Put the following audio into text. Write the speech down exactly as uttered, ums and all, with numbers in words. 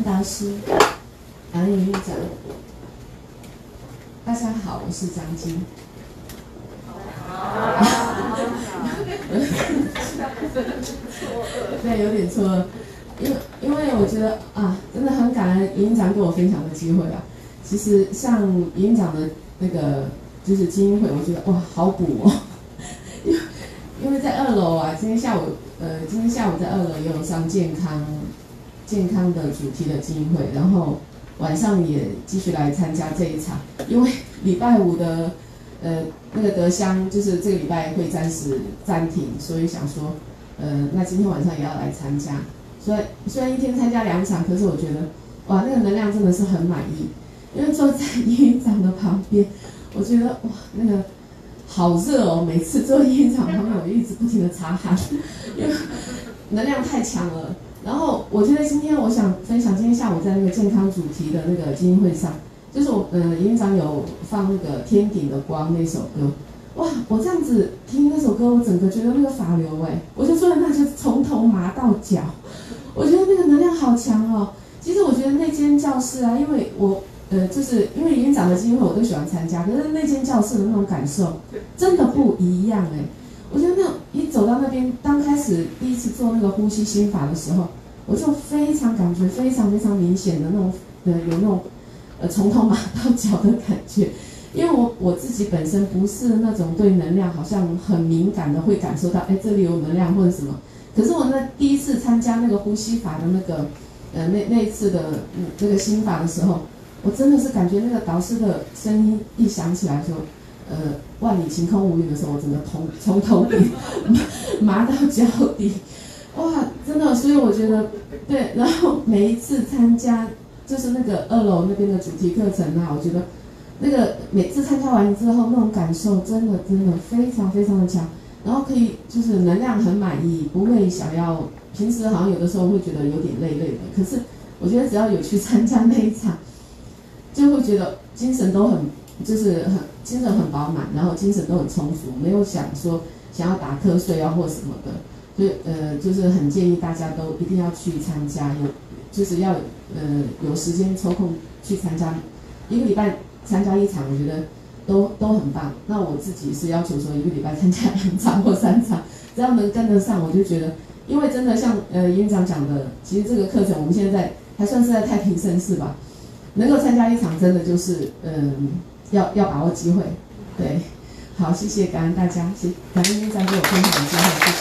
导师，感恩营运长。大家好，我是张晶。对，有点错愕，因为因为我觉得啊，真的很感恩营运长给我分享的机会啊。其实像营运长的那个就是基金会，我觉得哇，好补哦。因为因为在二楼啊，今天下午呃，今天下午在二楼也有上健康健康的主题的基金会，然后晚上也继续来参加这一场，因为礼拜五的。呃，那个德香就是这个礼拜会暂时暂停，所以想说，呃，那今天晚上也要来参加。所以虽然一天参加两场，可是我觉得，哇，那个能量真的是很满意。因为坐在营运长的旁边，我觉得哇，那个好热哦，每次坐营运长旁边，我一直不停的擦汗，因为能量太强了。然后我觉得今天我想分享，今天下午在那个健康主题的那个基金会上。就是我，呃，营运长有放那个《天顶的光》那首歌，哇！我这样子听那首歌，我整个觉得那个法流，哎，我就坐在那就从头麻到脚，我觉得那个能量好强哦。其实我觉得那间教室啊，因为我，呃，就是因为营运长的基金会我都喜欢参加，可是那间教室的那种感受真的不一样哎。我觉得那一走到那边，刚开始第一次做那个呼吸心法的时候，我就非常感觉非常非常明显的那种，呃，有那种。呃，从头麻到脚的感觉，因为我我自己本身不是那种对能量好像很敏感的，会感受到，哎，这里有能量或者什么。可是我那第一次参加那个呼吸法的那个，呃，那那一次的嗯那个心法的时候，我真的是感觉那个导师的声音一响起来说，呃，万里晴空无云的时候，我整个头从头顶麻到脚底，哇，真的，所以我觉得对，然后每一次参加。就是那个二楼那边的主题课程啊，我觉得那个每次参加完之后，那种感受真的真的非常非常的强，然后可以就是能量很满意，不会想要平时好像有的时候会觉得有点累累的，可是我觉得只要有去参加那一场，就会觉得精神都很就是很精神很饱满，然后精神都很充足，没有想说想要打瞌睡啊或什么的，所以呃就是很建议大家都一定要去参加，有就是要。呃，有时间抽空去参加，一个礼拜参加一场，我觉得都都很棒。那我自己是要求说，一个礼拜参加两场或三场，只要能跟得上，我就觉得，因为真的像呃营运长讲的，其实这个课程我们现在还算是在太平盛世吧，能够参加一场，真的就是嗯、呃，要要把握机会。对，好，谢谢，感恩大家，谢感恩营运长给我分享的机会。